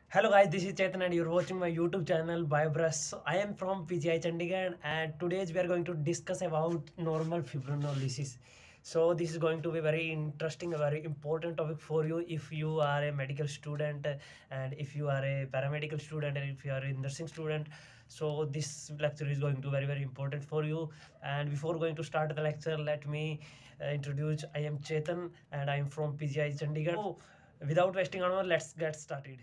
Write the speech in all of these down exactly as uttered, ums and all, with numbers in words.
Hello guys, this is Chetan and you're watching my YouTube channel BioBrush. I am from P G I Chandigarh and today we are going to discuss about normal fibrinolysis. So this is going to be very interesting, a very important topic for you if you are a medical student and if you are a paramedical student and if you are a nursing student. So this lecture is going to be very very important for you. And before going to start the lecture, let me uh, introduce. I am Chetan and I am from P G I Chandigarh. So without wasting on, let's get started.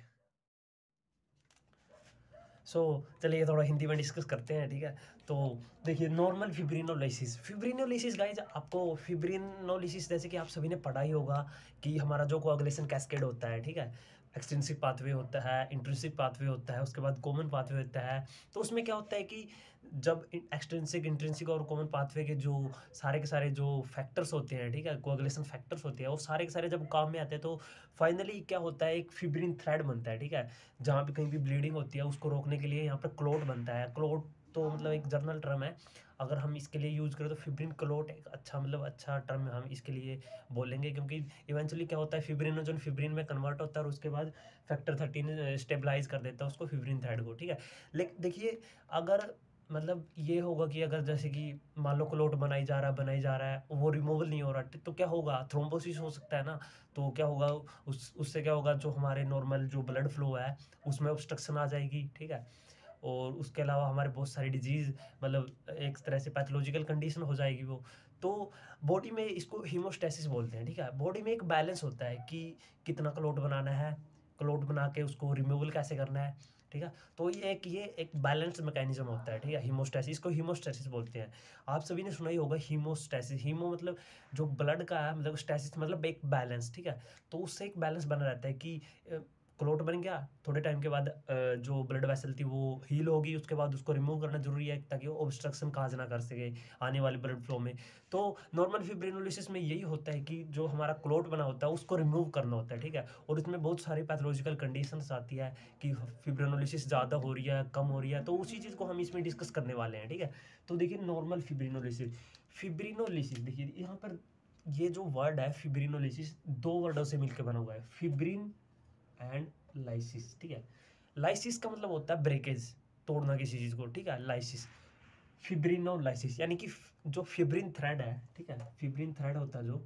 So so, चलिए थोड़ा हिंदी में discuss करते हैं, ठीक है। तो देखिए, normal फिब्रिनोलिसिस फिब्रिनोलिसिस guys, आपको फिब्रिनोलिसिस जैसे कि आप सभी ने पढ़ा ही होगा कि हमारा जो कोआगुलेशन कैस्केड होता है, ठीक है, एक्सटेंसिव पाथवे होता है, इंट्रिंसिक पाथवे होता है, उसके बाद कॉमन पाथवे होता है। तो उसमें क्या होता है कि जब एक्सटेंसिक इंट्रिंसिक और कॉमन पाथवे के जो सारे के सारे जो फैक्टर्स होते हैं, ठीक है, कोआगुलेशन फैक्टर्स होते हैं, वो सारे के सारे जब काम में आते हैं तो फाइनली क्या होता है, एक फिब्रिन थ्रेड बनता है, ठीक है। जहाँ पे कहीं भी ब्लीडिंग होती है उसको रोकने के लिए यहाँ पर क्लोट बनता है। क्लोट तो मतलब एक जर्नल टर्म है, अगर हम इसके लिए यूज़ करें तो फिब्रिन क्लोट एक अच्छा मतलब अच्छा टर्म हम इसके लिए बोलेंगे, क्योंकि इवेंचुअली क्या होता है, फिब्रिनोजन फिब्रिन में कन्वर्ट होता है और उसके बाद फैक्टर थर्टीन स्टेबलाइज कर देता है उसको, फिब्रिन थ्रेड को, ठीक है। लेकिन देखिए, अगर मतलब ये होगा कि अगर जैसे कि मान लो क्लोट बनाई जा रहा है बनाई जा रहा है वो रिमूवल नहीं हो रहा, तो क्या होगा, थ्रोम्बोसिस हो सकता है ना। तो क्या होगा, उस उससे क्या होगा, जो हमारे नॉर्मल जो ब्लड फ्लो है उसमें ऑब्स्ट्रक्शन आ जाएगी, ठीक है। और उसके अलावा हमारे बहुत सारी डिजीज़, मतलब एक तरह से पैथोलॉजिकल कंडीशन हो जाएगी वो। तो बॉडी में इसको हीमोस्टेसिस बोलते हैं, ठीक है। बॉडी में एक बैलेंस होता है कि कितना क्लोट बनाना है, क्लोट बना के उसको रिमूवल कैसे करना है, ठीक है। तो ये एक ये एक बैलेंस मैकेनिज्म होता है, ठीक है, हीमोस्टेसिस को हीमोस्टेसिस बोलते हैं। आप सभी ने सुना ही होगा हीमोस्टेसिस। हीमो मतलब जो ब्लड का है, मतलब स्टेसिस मतलब एक बैलेंस, ठीक है। तो उससे एक बैलेंस बना रहता है कि क्लोट बन गया, थोड़े टाइम के बाद जो ब्लड वेसल थी वो हील होगी, उसके बाद उसको रिमूव करना जरूरी है ताकि वो ऑब्स्ट्रक्शन काज ना कर सके आने वाले ब्लड फ्लो में। तो नॉर्मल फिब्रिनोलिसिस में यही होता है कि जो हमारा क्लोट बना होता है उसको रिमूव करना होता है, ठीक है। और इसमें बहुत सारी पैथोलॉजिकल कंडीशंस आती है कि फिब्रिनोलिसिस ज़्यादा हो रही है, कम हो रही है, तो उसी चीज़ को हम इसमें डिस्कस करने वाले हैं, ठीक है। तो देखिए, नॉर्मल फिब्रिनोलिसिस फिब्रिनोलिसिस देखिए यहाँ पर ये जो वर्ड है फिब्रिनोलिसिस, दो वर्डों से मिलकर बना हुआ है, फिब्रिन एंड लाइसिस, ठीक है। लाइसिस का मतलब होता है ब्रेकेज, तोड़ना किसी चीज़ को, ठीक है, लाइसिस। फिब्रिनोलाइसिस यानी कि जो फिब्रिन थ्रेड है, ठीक है, फिब्रिन थ्रेड होता है जो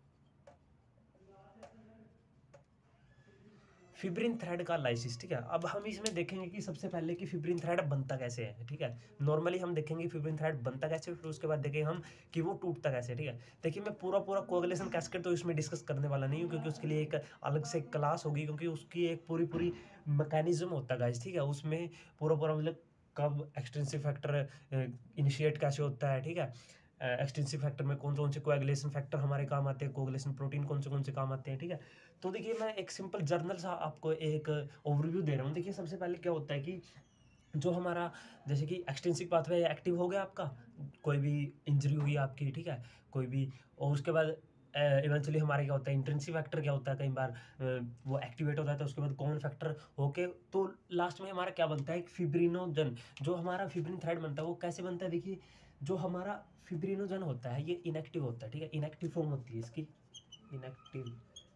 फिब्रिन थ्रेड का लाइसिस, ठीक है। अब हम इसमें देखेंगे कि सबसे पहले कि फिब्रिन थ्रेड बनता कैसे है, ठीक है। नॉर्मली हम देखेंगे फिब्रिन थ्रेड बनता कैसे, फिर उसके बाद देखेंगे हम कि वो टूटता कैसे, ठीक है। देखिए, मैं पूरा पूरा कोगुलेशन कैस्केड तो इसमें डिस्कस करने वाला नहीं हूँ, क्योंकि उसके लिए एक अलग से क्लास होगी, क्योंकि उसकी एक पूरी पूरी मैकेनिज्म होता है गाइस, ठीक है। उसमें पूरा पूरा मतलब कब एक्सटेंसिव फैक्टर इनिशिएट कैसे होता है, ठीक है। एक्सटेंसिव फैक्टर में कौन कौन से कोएगुलेशन फैक्टर हमारे काम आते हैं, कोएगुलेशन प्रोटीन कौन से कौन से काम आते हैं, ठीक है। तो देखिए, मैं एक सिंपल जर्नल सा आपको एक ओवरव्यू दे रहा हूँ। देखिए, सबसे पहले क्या होता है कि जो हमारा जैसे कि एक्सटेंसिव पाथवे एक्टिव हो गया आपका, कोई भी इंजरी हुई आपकी, ठीक है, कोई भी, और उसके बाद इवेंचुअली हमारे क्या होता है, इंट्रिंसिक फैक्टर क्या होता है, कई बार अ, वो एक्टिवेट होता है, तो उसके बाद कॉमन फैक्टर होके तो लास्ट में हमारा क्या बनता है, एक फिब्रिनोजन। जो हमारा फिब्रिन थ्रेड बनता है वो कैसे बनता है, देखिए, जो हमारा फिब्रिनोजन होता है ये इनएक्टिव होता है, ठीक है, इनएक्टिव फॉर्म होती है इसकी, इनएक्टिव,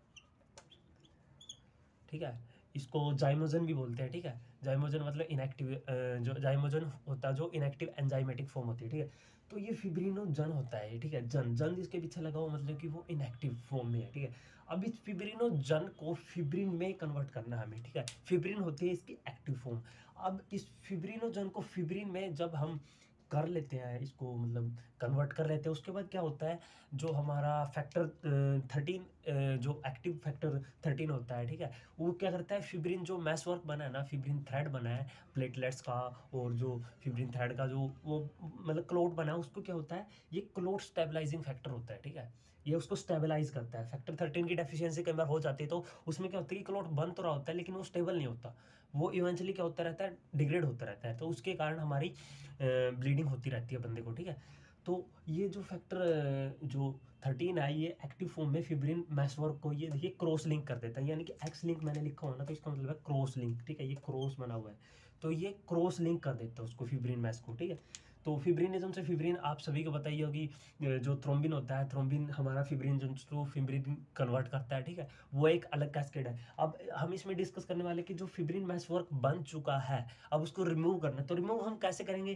ठीक है। इसको जाइमोजन भी बोलते हैं, ठीक है। जाइमोजन मतलब इनएक्टिव, जो जाइमोजन होता है जो इनएक्टिव एंजाइमेटिक फॉर्म होती है, ठीक है। तो ये फिब्रिनोजन होता है, ठीक है, जन जन इसके पीछे लगा हुआ मतलब कि वो इनएक्टिव फॉर्म में है, ठीक है। अब इस फिब्रिनोजन को फिब्रिन में कन्वर्ट करना है हमें, ठीक है। फिब्रिन होती है इसकी एक्टिव फॉर्म। अब इस फिब्रिनोजन को फिब्रिन में जब हम कर लेते हैं, इसको मतलब कन्वर्ट कर लेते हैं, उसके बाद क्या होता है, जो हमारा फैक्टर थर्टीन, जो एक्टिव फैक्टर थर्टीन होता है, ठीक है, वो क्या करता है, फिब्रिन जो मैस वर्क बना है ना, फिब्रिन थ्रेड बना है प्लेटलेट्स का, और जो फिब्रिन थ्रेड का जो वो मतलब क्लोट बना है, उसको क्या होता है, ये क्लोट स्टेबलाइजिंग फैक्टर होता है, ठीक है। ये उसको स्टेबलाइज करता है। फैक्टर थर्टीन की डेफिशिएंसी कई बार हो जाती है, तो उसमें क्या होता है कि क्लोट बन तो रहा होता है लेकिन वो स्टेबल नहीं होता, वो इवेंचुअली क्या होता रहता है, डिग्रेड होता रहता है, तो उसके कारण हमारी ब्लीडिंग होती रहती है बंदे को, ठीक है। तो ये जो फैक्टर जो थर्टीन है, ये एक्टिव फॉर्म में फिब्रिन मैसवर्क को ये देखिए क्रॉस लिंक कर देता है, यानी कि एक्स लिंक मैंने लिखा हो ना, तो इसका मतलब है क्रॉस लिंक, ठीक है, ये क्रॉस बना हुआ है, तो ये क्रॉस लिंक कर देता है उसको, फिब्रिन मैस को, ठीक है। तो फिब्रिनिज्म से फिब्रिन आप सभी को बताइए होगी, जो थ्रोम्बिन होता है, थ्रोम्बिन हमारा फिब्रिन जो फिब्रिन कन्वर्ट करता है, ठीक है, वो एक अलग कैस्केड है। अब हम इसमें डिस्कस करने वाले कि जो फिब्रिन मैश वर्क बन चुका है, अब उसको रिमूव करना है। तो रिमूव हम कैसे करेंगे?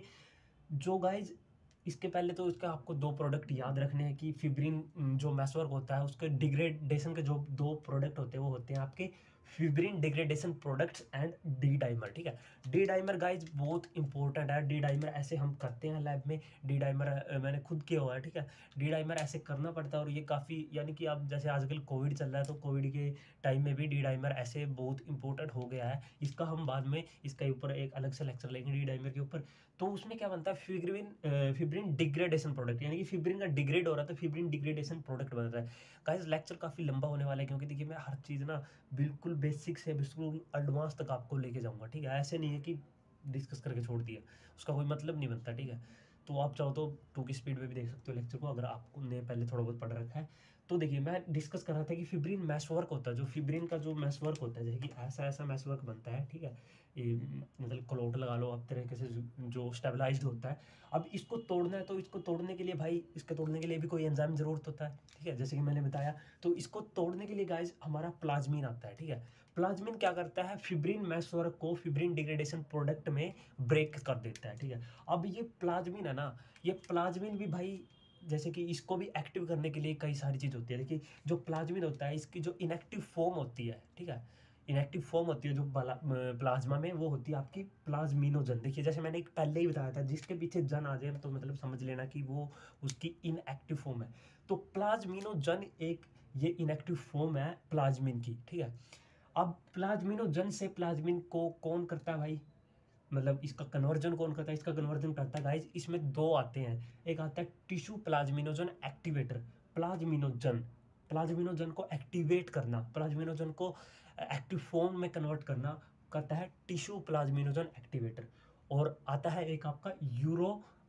जो गाइज, इसके पहले तो इसका आपको दो प्रोडक्ट याद रखने हैं कि फिब्रिन जो मैसवर्क होता है उसके डिग्रेडेशन के जो दो प्रोडक्ट होते हैं वो होते हैं आपके fibrin degradation products and D dimer, ठीक है। डी डाइमर गाइज बहुत इंपॉर्टेंट है। डी डाइमर ऐसे हम करते हैं लैब में, डी डाइमर मैंने खुद किया हुआ है, ठीक है। डी डाइमर ऐसे करना पड़ता है और ये काफ़ी, यानी कि अब जैसे आजकल कोविड चल रहा है तो कोविड के टाइम में भी डी डाइमर ऐसे बहुत इंपॉर्टेंट हो गया है। इसका हम बाद में इसके ऊपर एक अलग से लेक्चर लेंगे डी डाइमर के ऊपर। तो उसमें क्या बनता है, फिब्रिन फिब्रिन डिग्रेडेशन प्रोडक्ट, यानी कि फिब्रिन का डिग्रेड हो रहा है तो फिब्रिन डिग्रेडेशन प्रोडक्ट बन रहा है। गाइस लेक्चर काफ़ी लंबा होने वाला है, क्योंकि देखिए मैं हर चीज़ ना बिल्कुल बेसिक से बिल्कुल एडवांस तक आपको लेके जाऊंगा, ठीक है। ऐसे नहीं है कि डिस्कस करके छोड़ दिया, उसका कोई मतलब नहीं बनता, ठीक है। तो आप चाहो तो टू की स्पीड में भी देख सकते हो लेक्चर को, अगर आपने पहले थोड़ा बहुत पढ़ रखा है। तो देखिए मैं डिस्कस कर रहा था कि फिब्रिन मैश वर्क होता है, जो फिब्रिन का जो मैश वर्क होता है, जैसे कि ऐसा ऐसा मैश वर्क बनता है, ठीक है। ये मतलब क्लोट लगा लो आप तरीके से, जो स्टेबलाइज्ड होता है। अब इसको तोड़ना है तो इसको तोड़ने के लिए भाई, इसके तोड़ने के लिए भी कोई एंजाइम जरूरत होता है, ठीक है, जैसे कि मैंने बताया। तो इसको तोड़ने के लिए गाइज हमारा प्लाज्मीन आता है, ठीक है। प्लाज्मीन क्या करता है, फिब्रिन मैश वर्क को फिब्रिन डिग्रेडेशन प्रोडक्ट में ब्रेक कर देता है, ठीक है। अब ये प्लाज्मीन है ना, ये प्लाज्मीन भी भाई, जैसे कि इसको भी एक्टिव करने के लिए कई सारी चीज़ होती है। देखिए जो प्लाज्मिन होता है, इसकी जो इनएक्टिव फॉर्म होती है, ठीक है, इनएक्टिव फॉर्म होती है जो प्लाज्मा में, वो होती है आपकी प्लाज्मिनोजन। देखिए जैसे मैंने एक पहले ही बताया था, जिसके पीछे जन आ जाए तो मतलब समझ लेना कि वो उसकी इनएक्टिव फॉर्म है। तो प्लाज्मिनोजन एक ये इनएक्टिव फॉर्म है प्लाज्मिन की, ठीक है। अब प्लाज्मिनोजन से प्लाज्मिन को कौन करता है भाई, मतलब इसका कन्वर्जन कौन करता है, इसका कन्वर्जन करता है गाइज, इसमें दो आते हैं। एक आता है tissue plasminogen activator, plasminogen plasminogen को एक्टिवेट करना, प्लाज्मिनोजन को एक्टिव फॉर्म में कन्वर्ट करना करता है टिश्यू प्लाज्मिनोजन एक्टिवेटर। और आता है एक आपका यूरो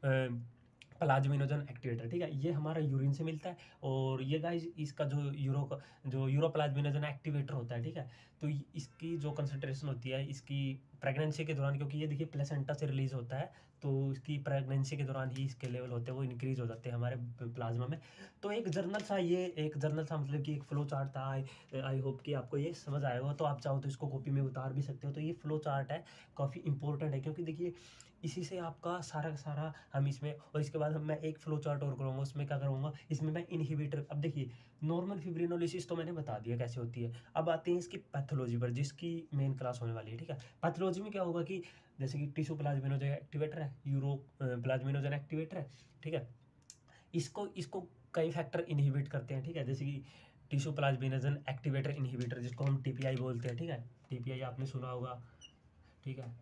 प्लाज्मिनोजन एक्टिवेटर, ठीक है, ये हमारा यूरिन से मिलता है। और ये गाइज इसका जो यूरो का जो यूरो प्लाज्मिनोजन एक्टिवेटर होता है, ठीक है, तो इसकी जो कंसंट्रेशन होती है इसकी प्रेगनेंसी के दौरान, क्योंकि ये देखिए प्लेसेंटा से रिलीज होता है, तो इसकी प्रेगनेंसी के दौरान ही इसके लेवल होते हैं वो इंक्रीज हो जाते हैं हमारे प्लाज्मा में। तो एक जर्नल सा, ये एक जर्नल सा मतलब कि एक फ्लो चार्ट था। आई आई होप कि आपको ये समझ आया होगा। तो आप चाहो तो इसको कॉपी में उतार भी सकते हो। तो ये फ्लो चार्ट है, काफ़ी इंपॉर्टेंट है, क्योंकि देखिए इसी से आपका सारा का सारा हम इसमें, और इसके बाद हम मैं एक फ्लो चार्ट और करूँगा, उसमें क्या करूँगा, इसमें मैं इनहिबिटर। अब देखिए नॉर्मल फिब्रिनोलिसिस तो मैंने बता दिया कैसे होती है। अब आते हैं इसकी पैथोलॉजी पर, जिसकी मेन क्लास होने वाली है, ठीक है। पैथोलॉजी में क्या होगा कि जैसे कि टिश्यू प्लाज्मिनोजन एक्टिवेटर है, यूरो प्लाज्मिनोजन एक्टिवेटर है, ठीक है। इसको इसको कई फैक्टर इनहिबिट करते हैं, ठीक है, जैसे कि टिश्यू प्लाज्मिनोजन एक्टिवेटर इनहिबिटर, जिसको हम टीपीआई बोलते हैं, ठीक है। टीपीआई आपने सुना होगा, ठीक है,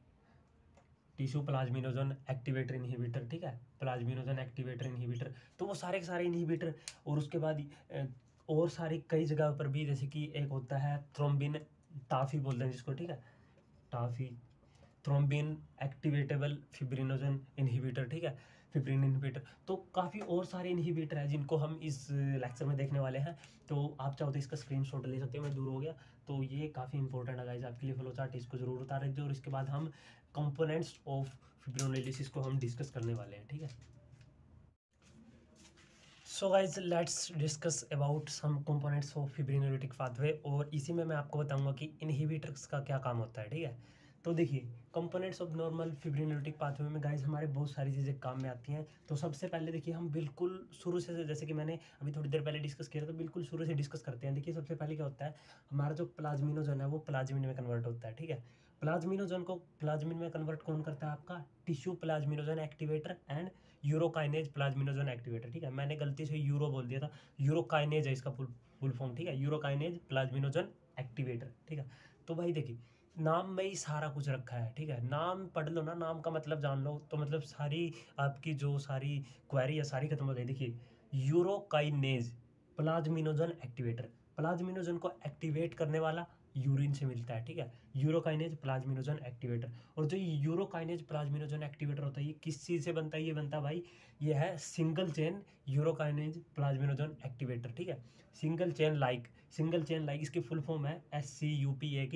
टिश्यू प्लाज्मिनोजन एक्टिवेटर इनहिबिटर, ठीक है, प्लाज्मिनोजन एक्टिवेटर इनहिबिटर। तो वो सारे के सारे इनहिबिटर, और उसके बाद और सारी कई जगह पर भी, जैसे कि एक होता है थ्रोम्बिन टाफी बोलते हैं जिसको, ठीक है, TAFI thrombin activatable fibrinogen inhibitor, ठीक है, फिब्रिन इनहिबिटर। तो काफ़ी और सारे इनहिबिटर हैं जिनको हम इस लेक्चर में देखने वाले हैं। तो आप चाहो तो इसका स्क्रीनशॉट ले सकते हो, मैं दूर हो गया। तो ये काफ़ी इंपॉर्टेंट है गाइस आपके लिए फ्लो चार्ट, इसको जरूर उतार दीजिए। और इसके बाद हम कंपोनेंट्स ऑफ फिब्रिनोलिसिस को हम डिस्कस करने वाले हैं, ठीक है। So guys let's discuss about some components of fibrinolytic pathway, और इसी में मैं आपको बताऊंगा कि इनहिबिटर्स का क्या काम होता है, ठीक है। तो देखिए components of normal fibrinolytic pathway में गाइज हमारे बहुत सारी चीज़ें काम में आती हैं। तो सबसे पहले देखिए हम बिल्कुल शुरू से, जैसे कि मैंने अभी थोड़ी देर पहले डिस्कस किया था, तो बिल्कुल शुरू से डिस्कस करते हैं। देखिए सबसे पहले क्या होता है, हमारा जो प्लाज्मिनोजन है वो प्लाज्मिन में कन्वर्ट होता है, ठीक है। प्लाज्मिनोजन को प्लाज्मिन में कन्वर्ट कौन करता है, आपका tissue plasminogen activator and urokinase plasminogen activator, ठीक है। मैंने गलती से यूरो बोल दिया था, यूरोकाइनेज है इसका फुल फुल फॉर्म, ठीक है, यूरोकाइनेज प्लाज्मिनोजन एक्टिवेटर, ठीक है। तो भाई देखिए नाम में ही सारा कुछ रखा है, ठीक है, नाम पढ़ लो ना, नाम का मतलब जान लो, तो मतलब सारी आपकी जो सारी क्वेरी है सारी खत्म हो गई। देखिए यूरोकाइनेज प्लाज्मिनोजन एक्टिवेटर, प्लाज्मिनोजन को एक्टिवेट करने वाला यूरिन से मिलता है, ठीक है, यूरोकाइनेज प्लाज्मिनोजन एक्टिवेटर। और जो यूरोकाइनेज प्लाज्मिनोजन एक्टिवेटर होता है ये किस चीज़ से बनता है, ये बनता है भाई, ये है single chain urokinase plasminogen activator, ठीक है। Single chain like, single chain like इसकी फुल फॉर्म है S C U P A की,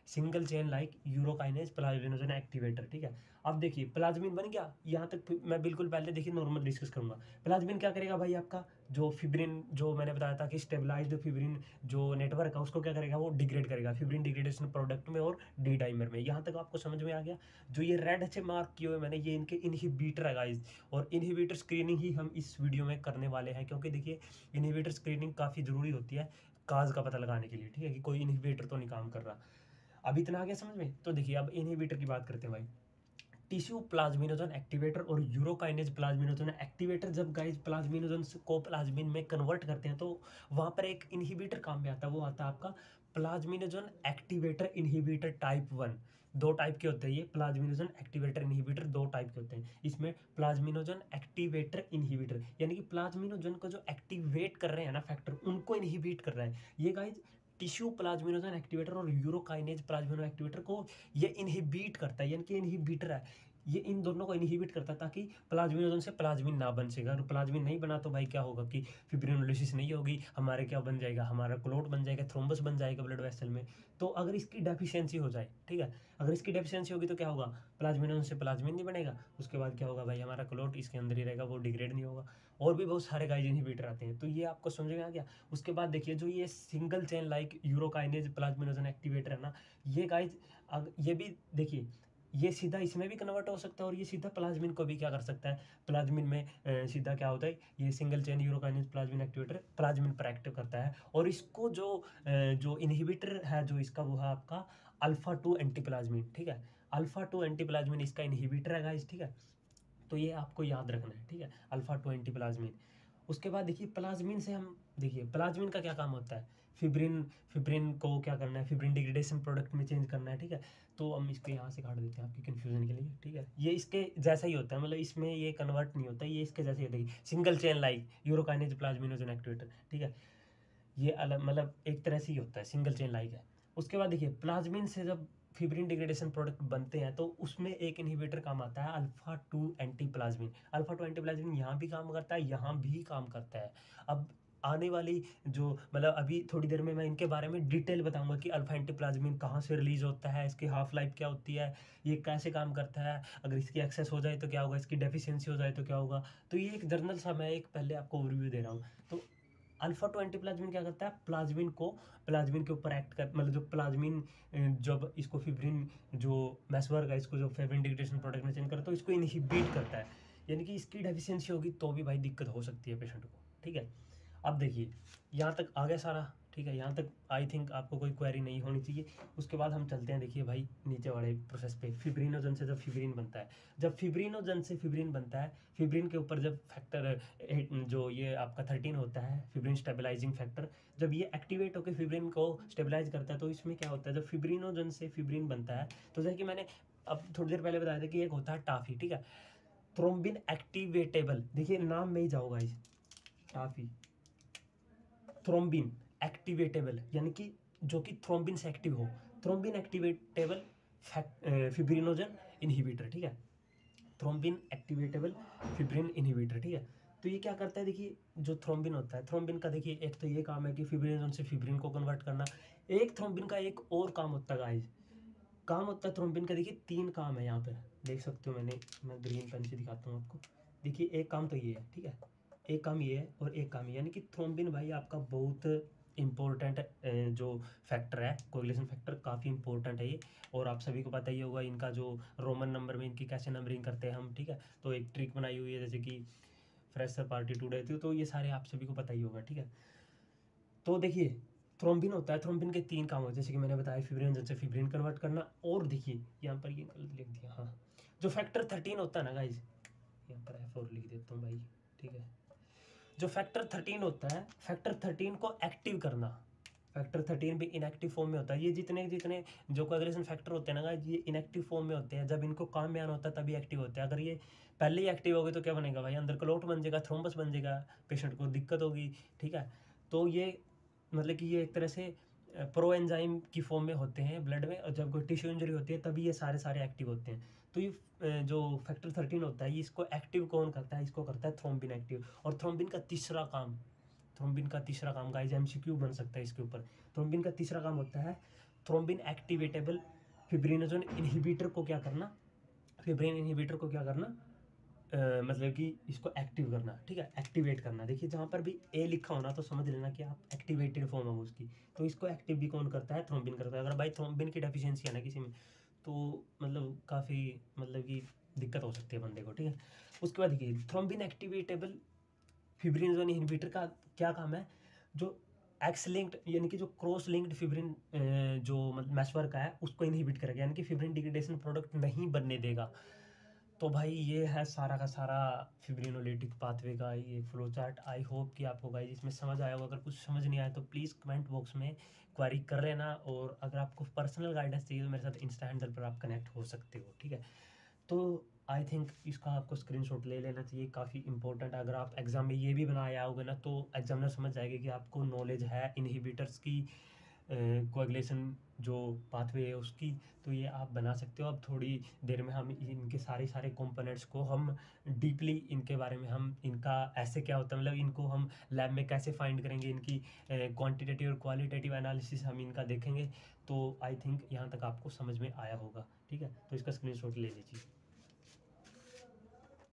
single chain like urokinase plasminogen activator, ठीक है। अब देखिए प्लाज्मिन बन गया, यहाँ तक मैं बिल्कुल पहले देखिए नॉर्मल डिस्कस करूंगा। प्लाज्मिन क्या करेगा भाई, आपका जो फिब्रिन जो मैंने बताया था कि स्टेबलाइज्ड फिब्रिन जो नेटवर्क है उसको क्या करेगा, वो डिग्रेड करेगा फिब्रिन डिग्रेडेशन प्रोडक्ट में और डी डाइमर में। यहाँ तक आपको समझ में आ गया। जो ये रेड से मार्क किए हुए मैंने, ये इनके इनहिबिटर है गाइस, और इनहिबिटर स्क्रीनिंग ही हम इस वीडियो में करने वाले हैं, क्योंकि देखिए इनहिबिटर स्क्रीनिंग काफ़ी ज़रूरी होती है काज का पता लगाने के लिए, ठीक है, कि कोई इनहिबिटर तो नहीं काम कर रहा। अब इतना आ गया समझ में। तो देखिए अब इनहिबिटर की बात करते हैं भाई। टिश्यू प्लाज्मिनोजन एक्टिवेटर और यूरोकाइनेज प्लाज्मिनोजन एक्टिवेटर, जब गाइस प्लाज्मिनोजन को प्लाज्मिन में कन्वर्ट करते हैं तो वहाँ पर एक इनहिबिटर काम में आता है, वो आता है आपका plasminogen activator inhibitor type one. दो टाइप के होते हैं ये प्लाज्मिनोजन एक्टिवेटर इनहिबिटर, दो टाइप के होते हैं। इसमें प्लाज्मिनोजन एक्टिवेटर इनहिबिटर यानी कि प्लाज्मिनोजन को जो एक्टिवेट कर रहे हैं ना फैक्टर, उनको इनहिबिट कर रहा है ये गाइस। टिश्यू प्लाज्मिनोजन एक्टिवेटर और यूरोकाइनेज प्लाज्मिनो एक्टिवेटर को ये इनहिबिट करता है, यानी कि इनहिबिटर है ये, इन दोनों को इनहिबिट करता है ताकि प्लाज्मिनोजन से प्लाज्मिन ना बन सके। अगर प्लाज्मिन नहीं बना तो भाई क्या होगा कि फिब्रिनोलिसिस नहीं होगी, हमारे क्या बन जाएगा, हमारा क्लोट बन जाएगा, थ्रोम्बस बन जाएगा ब्लड वेसल में। तो अगर इसकी डेफिशिएंसी हो जाए, ठीक है, अगर इसकी डेफिशिएंसी होगी तो क्या होगा, प्लाज्मिनोजन से प्लाज्मिन नहीं बनेगा, उसके बाद क्या होगा भाई, हमारा क्लोट इसके अंदर ही रहेगा, वो डिग्रेड नहीं होगा। और भी बहुत सारे गाइस इनहिबिटर आते हैं, तो ये आपको समझ में आ गया। उसके बाद देखिए जो ये single chain like urokinase plasminogen activator है ना, ये गाइस ये भी देखिए ये सीधा इसमें भी कन्वर्ट हो सकता है और ये सीधा प्लाज्मिन को भी क्या कर सकता है, प्लाज्मिन में अ, सीधा क्या होता है, ये single chain urokinase plasmin activator plasmin पर एक्टिव करता है। और इसको जो अ, जो इनहिबिटर है जो इसका, वो है आपका अल्फा टू एंटीप्लाज्मिन, ठीक है। अल्फा टू एंटीप्लाज्मिन इसका इनहिबिटर है गाइस, ठीक है। तो ये आपको याद रखना है, ठीक है, अल्फा टू एंटीप्लाज्मिन। उसके बाद देखिए प्लाज्मिन से हम देखिए प्लाज्मिन का क्या काम होता है, फिब्रिन फिब्रिन को क्या करना है, फिब्रिन डिग्रेडेशन प्रोडक्ट में चेंज करना है, ठीक है। तो हम इसको यहाँ से काट देते हैं आपकी कन्फ्यूजन के लिए, ठीक है। ये इसके जैसा ही होता है, मतलब इसमें ये कन्वर्ट नहीं होता, ये इसके जैसे ही होता है, single chain like urokinase plasminogen activator, ठीक है। ये अलग मतलब एक तरह से ही होता है, सिंगल चेन लाइक है। उसके बाद देखिए प्लाज्मिन से जब फिब्रिन डिग्रेडेशन प्रोडक्ट बनते हैं तो उसमें एक इनहिबिटर काम आता है alpha two antiplasmin. Alpha two antiplasmin यहाँ भी काम करता है, यहाँ भी काम करता है। अब आने वाली जो मतलब अभी थोड़ी देर में मैं इनके बारे में डिटेल बताऊंगा कि अल्फा एंटीप्लाज्मिन कहाँ से रिलीज होता है, इसकी हाफ लाइफ क्या होती है, ये कैसे काम करता है, अगर इसकी एक्सेस हो जाए तो क्या होगा, इसकी डेफिशिएंसी हो जाए तो क्या होगा। तो ये एक जर्नल सा मैं एक पहले आपको ओवरव्यू दे रहा हूँ। तो अल्फा टू एंटीप्लाज्मिन क्या करता है, प्लाज्मिन को प्लाज्मिन के ऊपर एक्ट कर मतलब जो प्लाज्मिन जब इसको फिब्रिन जो मैसवर्क है इसको जो फिब्रिन डिग्रेडेशन प्रोडक्ट में चेंज करता है तो इसको इनहिबिट करता है, यानी कि इसकी डेफिशिएंसी होगी तो भी भाई दिक्कत हो सकती है पेशेंट को, ठीक है। अब देखिए यहाँ तक आ गया सारा, ठीक है, यहाँ तक आई थिंक आपको कोई क्वेरी नहीं होनी चाहिए। उसके बाद हम चलते हैं देखिए भाई नीचे वाले प्रोसेस पे, फिब्रिनोजन से जब फिब्रिन बनता है, जब फिब्रिनोजन से फिब्रिन बनता है, फिब्रिन के ऊपर जब फैक्टर जो ये आपका थर्टीन होता है फिब्रिन स्टेबलाइजिंग फैक्टर, जब ये एक्टिवेट होकर फिब्रिन को स्टेबलाइज करता है तो इसमें क्या होता है, जब फिब्रिनोजन से फिब्रिन बनता है तो जैसे कि मैंने अब थोड़ी देर पहले बताया था कि एक होता है टाफी, ठीक है, थ्रोम्बिन एक्टिवेटेबल, देखिए नाम में ही जाओगा इस टाफी, थ्रोम्बिन एक्टिवेटेबल यानी कि जो कि थ्रोम्बिन से एक्टिव हो, थ्रोम्बिन एक्टिवेटेबल फिब्रिनोजन इनहिबिटर, ठीक है, थ्रोम्बिन एक्टिवेटेबल फिब्रिन इनहिबिटर, ठीक है। तो ये क्या करता है, देखिए जो थ्रोम्बिन होता है, थ्रोम्बिन का देखिए एक तो ये काम है कि फिब्रिनोजन से फिब्रिन को कन्वर्ट करना, एक थ्रोम्बिन का एक और काम होता है गाइस, काम होता है थ्रोम्बिन का, देखिए तीन काम है यहाँ पे देख सकते हो, मैंने मैं ग्रीन पेन से दिखाता हूँ आपको। देखिए एक काम तो ये है, ठीक है, एक काम ये है और एक काम ये, यानी कि थ्रोम्बिन भाई आपका बहुत इम्पोर्टेंट जो फैक्टर है, कोरिलेशन फैक्टर काफ़ी इंपॉर्टेंट है ये। और आप सभी को पता ही होगा इनका जो रोमन नंबर में इनकी कैसे नंबरिंग करते हैं हम, ठीक है। तो एक ट्रिक बनाई हुई है जैसे कि फ्रेशर पार्टी टुडे थी, तो ये सारे आप सभी को पता ही होगा, ठीक है। तो देखिए थ्रोम्बिन होता है, थ्रोम्बिन के तीन काम होते हैं जैसे कि मैंने बताया, फिब्रिनोजन से फिब्रिन कन्वर्ट करना, और देखिए यहाँ पर ये गलत लिख दिया, हाँ, जो फैक्टर थर्टीन होता है ना गाइज, यहाँ पर एफ और लिख देता हूँ भाई, ठीक है, जो फैक्टर थर्टीन होता है, फैक्टर थर्टीन को एक्टिव करना, फैक्टर थर्टीन भी इनएक्टिव फॉर्म में होता है। ये जितने जितने जो कोएगुलेशन फैक्टर होते हैं ना गाइज, ये इनएक्टिव फॉर्म में होते हैं, जब इनको काम में आना होता है तभी एक्टिव होते हैं। अगर ये पहले ही एक्टिव हो गए तो क्या बनेगा भाई, अंदर क्लोट बन जाएगा, थ्रोम्बस बन जाएगा, पेशेंट को दिक्कत होगी, ठीक है। तो ये मतलब कि ये एक तरह से प्रो एंजाइम की फॉर्म में होते हैं ब्लड में, और जब कोई टिश्यू इंजरी होती है तभी ये सारे सारे एक्टिव होते हैं। तो ये जो फैक्टर थर्टीन होता है ये इसको एक्टिव कौन करता है, इसको करता है थ्रोम्बिन एक्टिव। और थ्रोम्बिन का तीसरा काम, थ्रोम्बिन का तीसरा काम गाइस एमसीक्यू बन सकता है इसके ऊपर, थ्रोम्बिन का तीसरा काम होता है थ्रोम्बिन एक्टिवेटेबल फिब्रिनोजन इनहिबिटर को क्या करना, फिब्रिन इनहिबिटर को क्या करना, अ, मतलब कि इसको एक्टिव करना, ठीक है, एक्टिवेट करना। देखिए जहाँ पर भी ए लिखा होना तो समझ लेना कि आप एक्टिवेटेड फॉर्म है उसकी, तो इसको एक्टिव भी कौन करता है, थ्रोम्बिन करता है। अगर भाई थ्रोम्बिन की डेफिशिएंसी है ना किसी में, तो मतलब काफ़ी मतलब कि दिक्कत हो सकती है बंदे को, ठीक है। उसके बाद देखिए थ्रोम्बिन एक्टिवेटेबल फिब्रिनोजन इनहिबिटर का क्या काम है, जो एक्स लिंक्ड यानी कि जो क्रॉस लिंक्ड फिब्रिन जो मतलब मैशवर का है उसको इनहिबिट करेगा, यानी कि फिब्रिन डिग्रेडेशन प्रोडक्ट नहीं बनने देगा। तो भाई ये है सारा का सारा फिब्रिनोलिटिक पाथवे का ये फ्लो चार्ट। आई होप कि आपको गाइस इसमें समझ आया होगा। अगर कुछ समझ नहीं आया तो प्लीज़ कमेंट बॉक्स में क्वेरी कर लेना, और अगर आपको पर्सनल गाइडेंस चाहिए तो मेरे साथ इंस्टा हैंडल पर आप कनेक्ट हो सकते हो, ठीक है। तो आई थिंक इसका आपको स्क्रीनशॉट ले लेना चाहिए, काफ़ी इंपॉर्टेंट। अगर आप एग्जाम में ये भी बनाया होगा ना तो एग्जामिनर समझ जाएगा कि आपको नॉलेज है इनहिबिटर्स की, कोएगुलेशन जो पाथवे है उसकी। तो ये आप बना सकते हो। अब थोड़ी देर में हम इनके सारे सारे कंपोनेंट्स को हम डीपली इनके बारे में हम इनका ऐसे क्या होता है, मतलब इनको हम लैब में कैसे फाइंड करेंगे, इनकी क्वांटिटेटिव और क्वालिटेटिव एनालिसिस हम इनका देखेंगे। तो आई थिंक यहाँ तक आपको समझ में आया होगा, ठीक है। तो इसका स्क्रीनशॉट ले लीजिए।